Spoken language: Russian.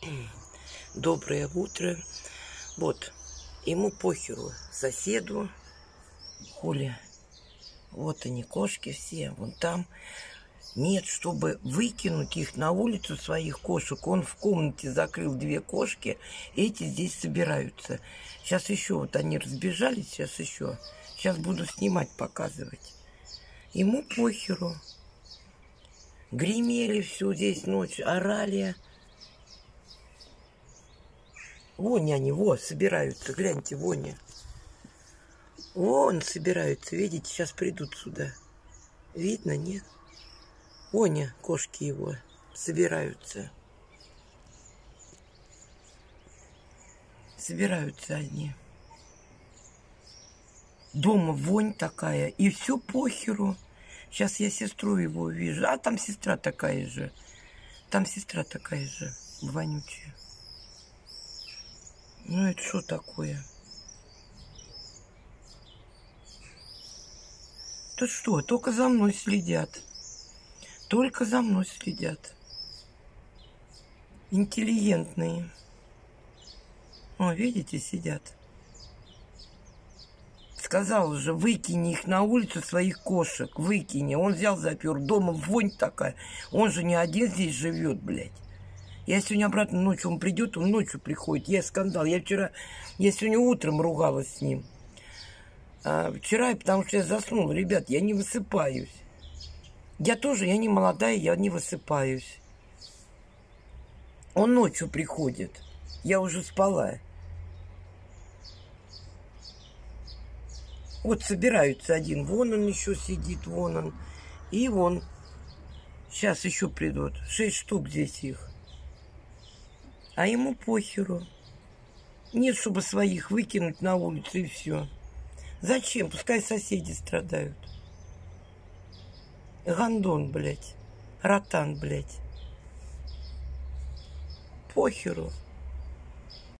Доброе утро. Вот, ему похеру, соседу, Хули. Вот они, кошки все, вон там. Нет, чтобы выкинуть их на улицу, своих кошек, он в комнате закрыл 2 кошки, эти здесь собираются. Сейчас еще, вот они разбежались, сейчас еще. Сейчас буду снимать, показывать. Ему похеру. Гремели всю здесь ночь, орали. Вон они, вот, собираются, гляньте, вон. Вон собираются, видите, сейчас придут сюда. Видно, нет? Вон кошки его собираются. Собираются они. Дома вонь такая, и все похеру. Сейчас я сестру его увижу. А там сестра такая же. Там сестра такая же, вонючая. Ну это что такое? То что, только за мной следят. Только за мной следят. Интеллигентные. О, видите, сидят. Сказал уже, выкини их на улицу, своих кошек. Выкини. Он взял, запер. Дома вонь такая. Он же не один здесь живет, блядь. Я сегодня обратно ночью, он придет, он ночью приходит. Я скандал. Я сегодня утром ругалась с ним. Вчера, потому что я заснула. Ребят, я не высыпаюсь. Я не молодая, я не высыпаюсь. Он ночью приходит. Я уже спала. Вот собираются один. Вон он еще сидит, вон он. И вон. Сейчас еще придут. 6 штук здесь их. А ему похеру. Нет, чтобы своих выкинуть на улицу и все. Зачем? Пускай соседи страдают. Гандон, блядь. Ротан, блядь. Похеру.